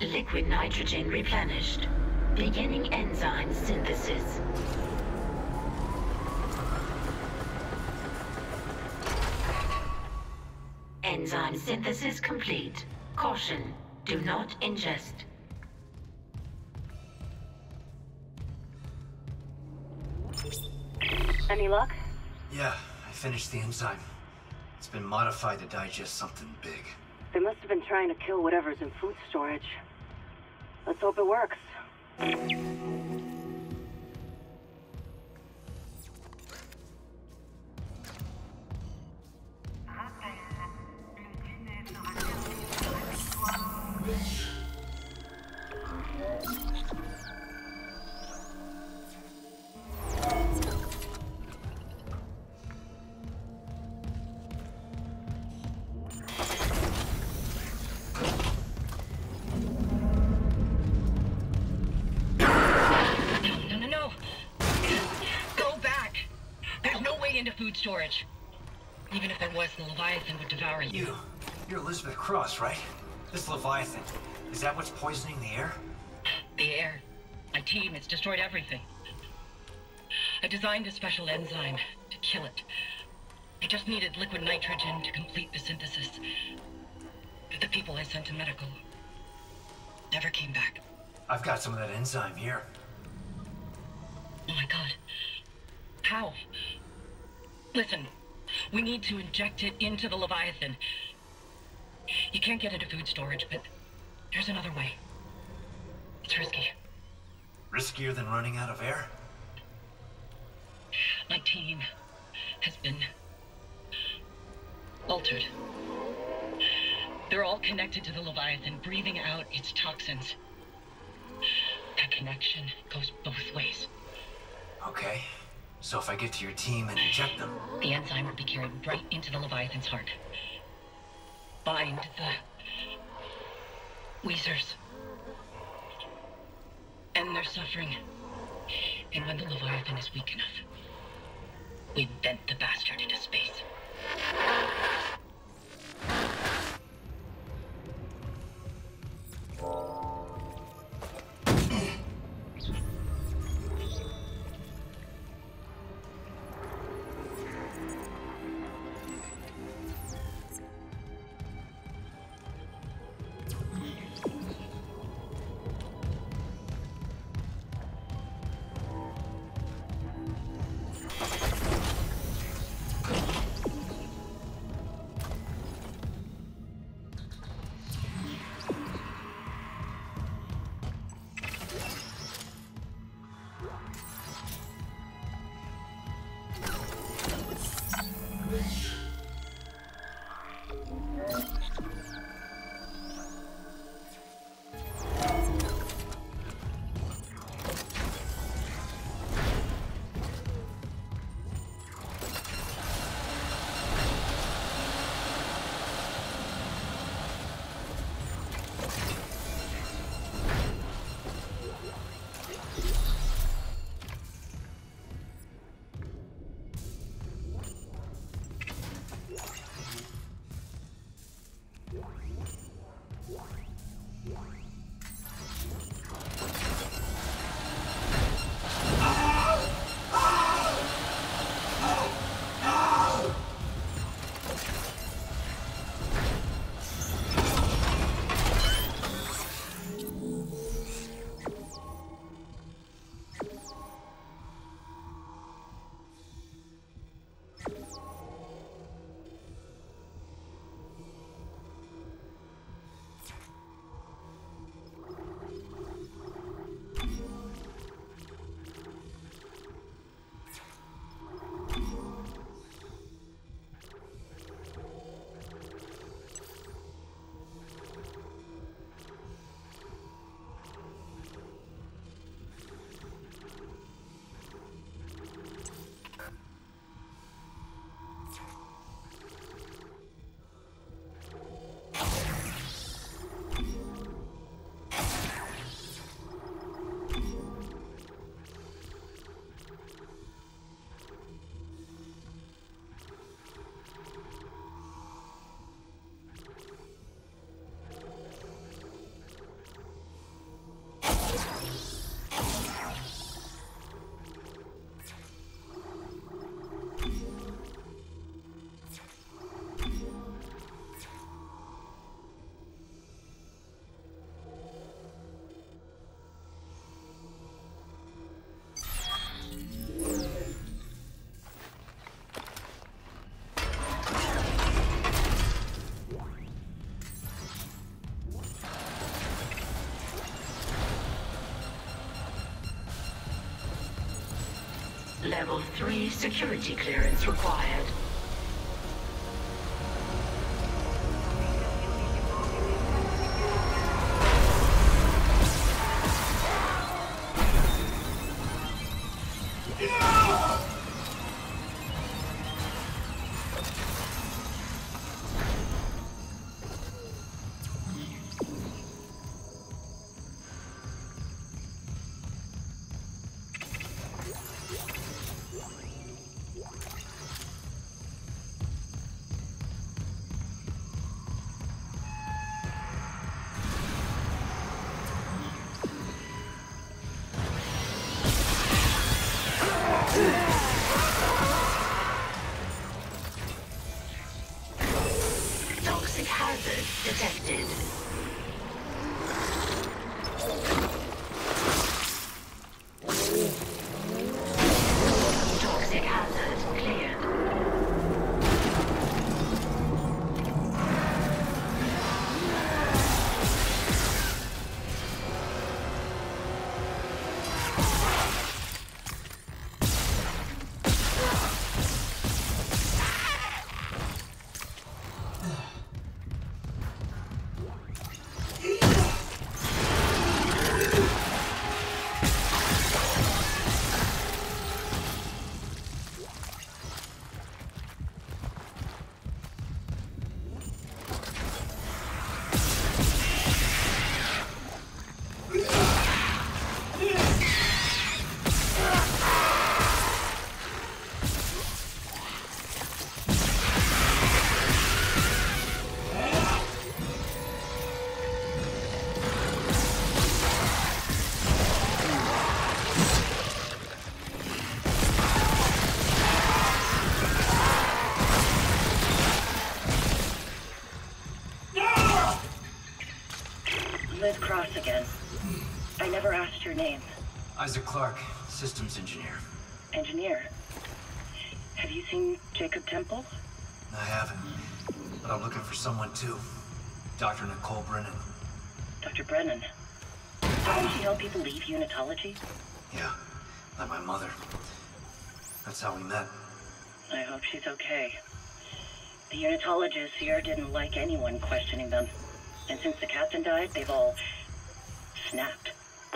liquid nitrogen replenished. Beginning enzyme synthesis. Enzyme synthesis complete. Caution, do not ingest. Any luck? Yeah, I finished the enzyme. It's been modified to digest something big. They must have been trying to kill whatever's in food storage. Let's hope it works. Into food storage. Even if there was, the Leviathan would devour you. You're Elizabeth Cross, right? This Leviathan, is that what's poisoning the air? The air. My team, it's destroyed everything. I designed a special enzyme to kill it. I just needed liquid nitrogen to complete the synthesis. But the people I sent to medical never came back. I've got some of that enzyme here. Oh my god. How? Listen, we need to inject it into the Leviathan. You can't get into food storage, but there's another way. It's risky. Riskier than running out of air? My team has been altered. They're all connected to the Leviathan, breathing out its toxins. That connection goes both ways. Okay. So if I get to your team and inject them... The enzyme will be carried right into the Leviathan's heart. Bind the... Weezers. End their suffering. And when the Leviathan is weak enough, we vent the bastard into space. Level 3 security clearance required. Toxic hazard detected. Toxic hazard cleared. Liz Cross again. I never asked your name. Isaac Clarke, systems engineer. Engineer. Have you seen Jacob Temple? I haven't, but I'm looking for someone too. Dr. Nicole Brennan. Dr. Brennan. Doesn't she help people leave unitology? Yeah, like my mother. That's how we met. I hope she's okay. The unitologists here didn't like anyone questioning them. And since the captain died, they've all snapped.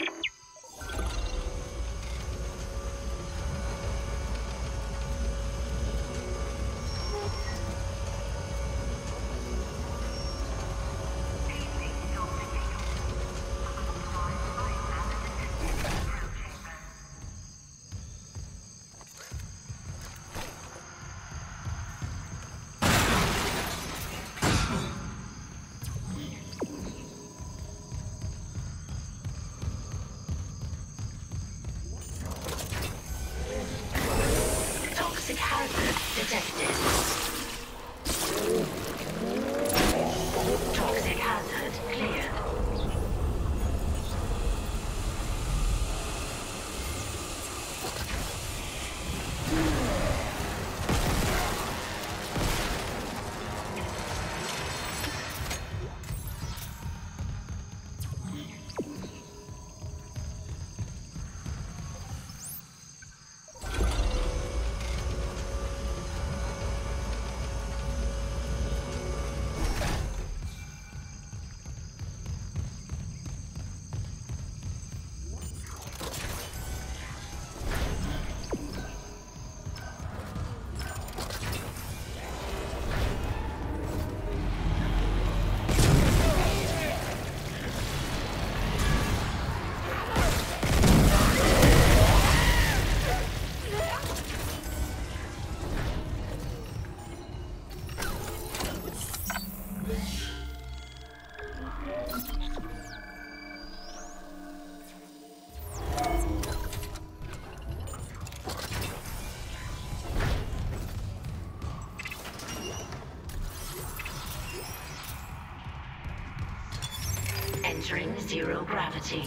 Toxic hazard detected. Toxic hazard cleared. Entering zero gravity.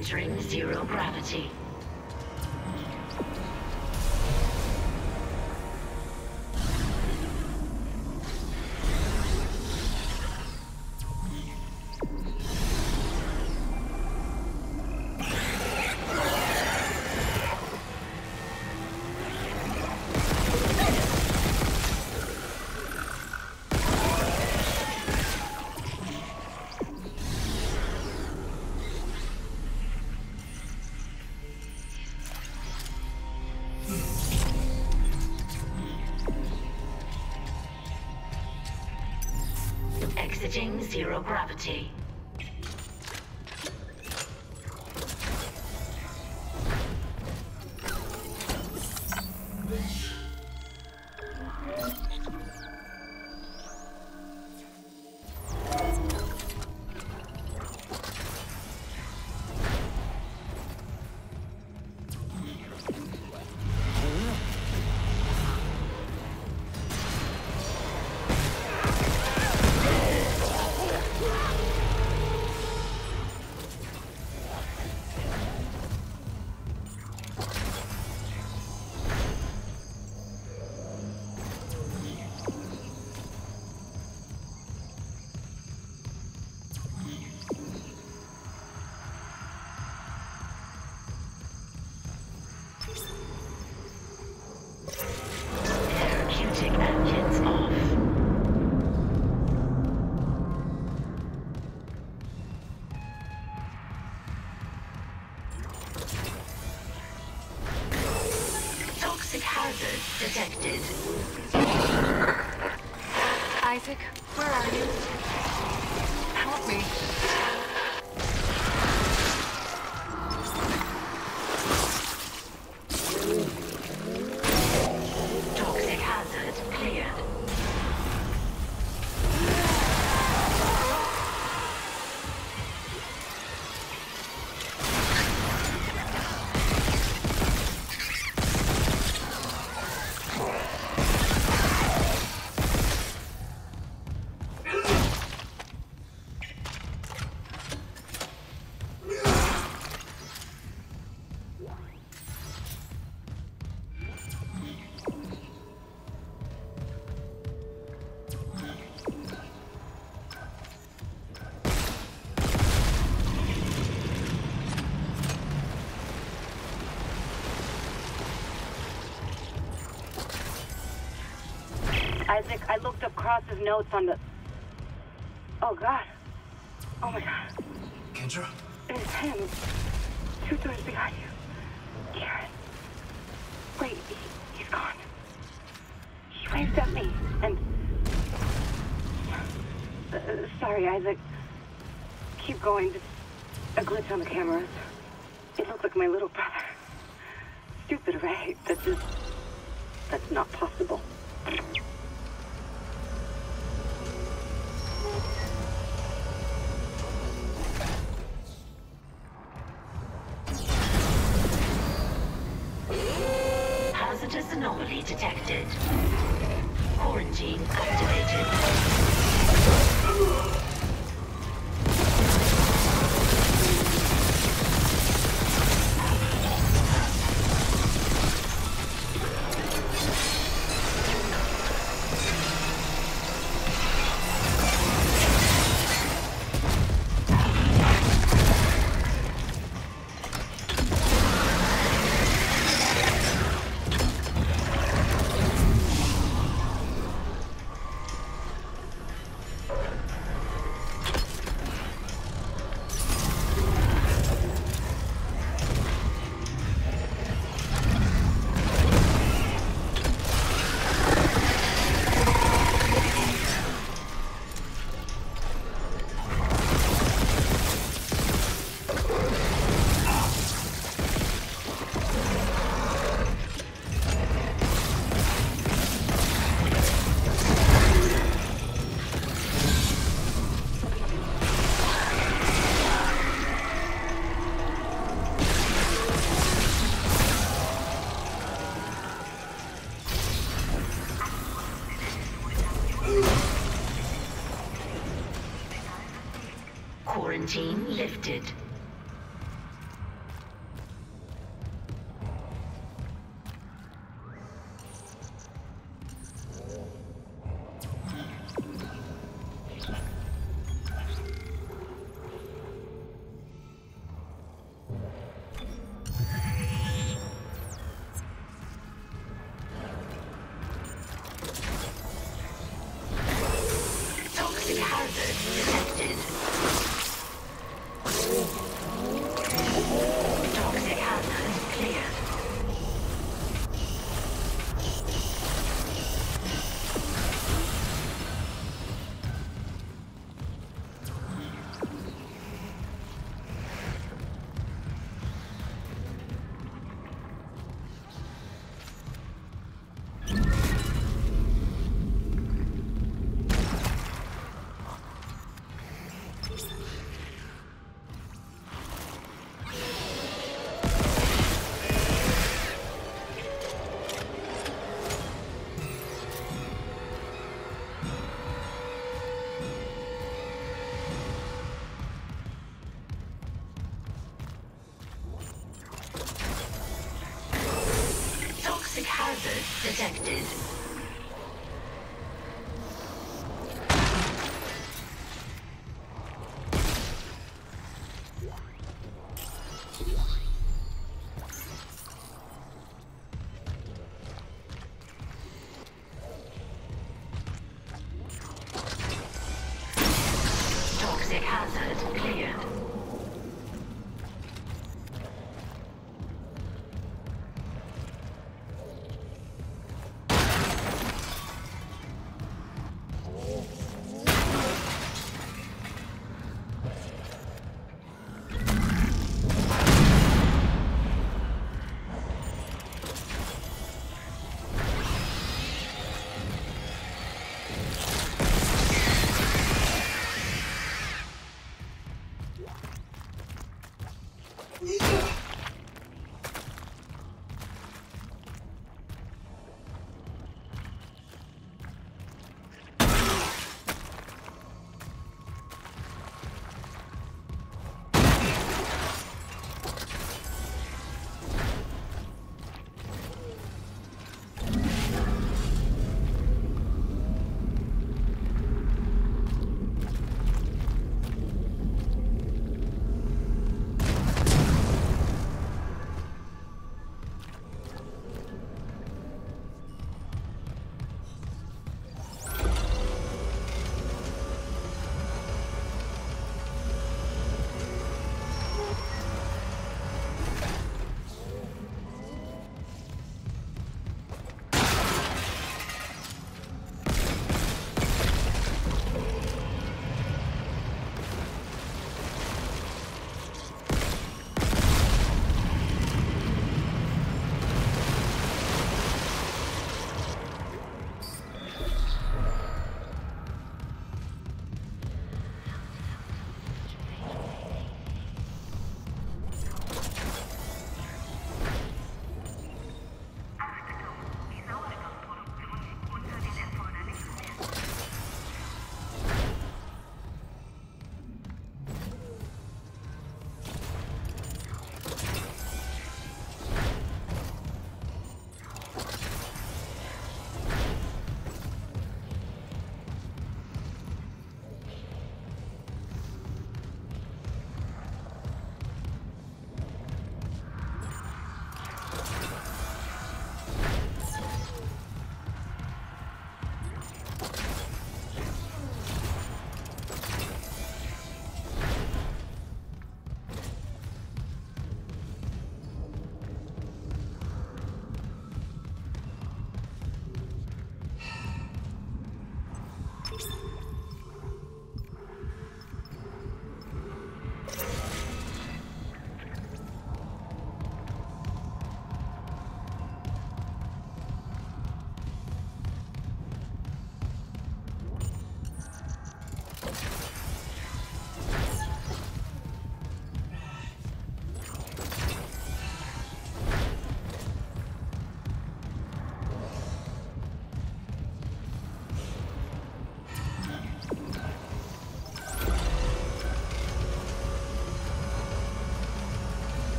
Entering zero gravity. Exiting zero gravity. Therapeutic engines off. Toxic hazard detected. Isaac, where are you? Help me. Toxic hazard cleared. Isaac, I looked up Cross's notes on the... Oh, God. Oh, my God. Kendra? It's him. 2 doors behind you. Karen. Wait, he's gone. He waved at me, and... sorry, Isaac. Keep going. Just a glitch on the cameras. It looked like my little brother. Stupid, right? That's not possible. Hazardous anomaly detected. Quarantine activated. Quarantine lifted. Toxic hazard detected. Toxic hazard cleared. Toxic hazard detected. Toxic hazard cleared.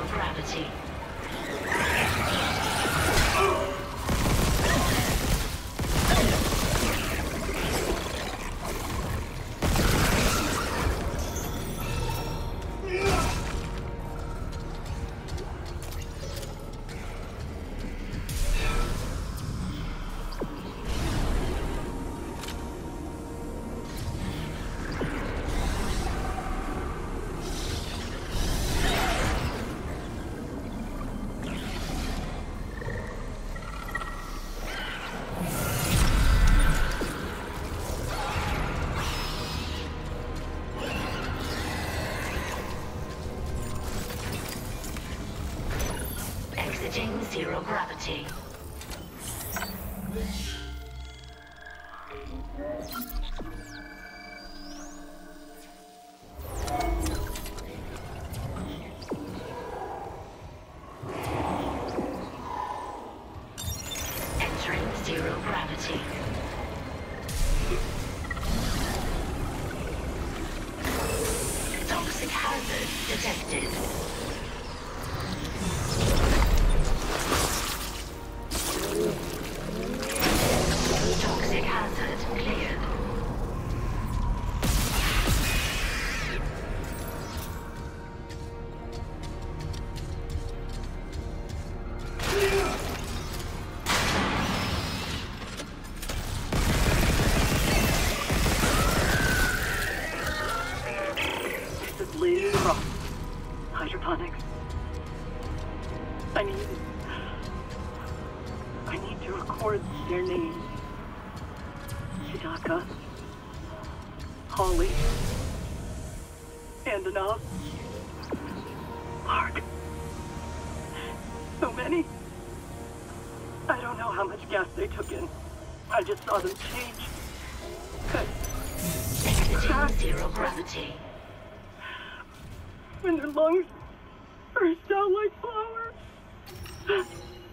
gravity. Exiting zero gravity. Entering zero gravity. Toxic hazard detected. Toxic hazard cleared. This is Liz Cross. Hydroponics. I need to record their names. Hidaka, Holly, Antonov, Mark. So many. I don't know how much gas they took in. I just saw them change. Exiting zero gravity. When their lungs burst out like flowers.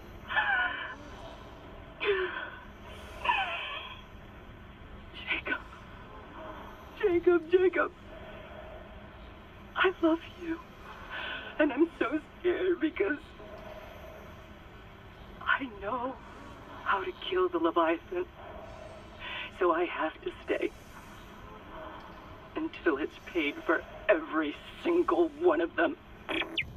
Jacob. I love you. And I'm so scared because I know how to kill the Leviathan. So I have to stay until it's paid for every single one of them.